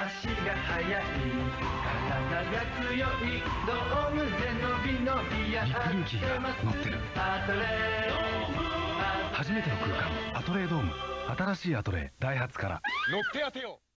足が速い体が強いドームで伸び伸びやってます。 ビッグルーキーが乗ってる。 アトレーム初めての空間アトレードーム。新しいアトレーダイハツから。 乗って当てよう。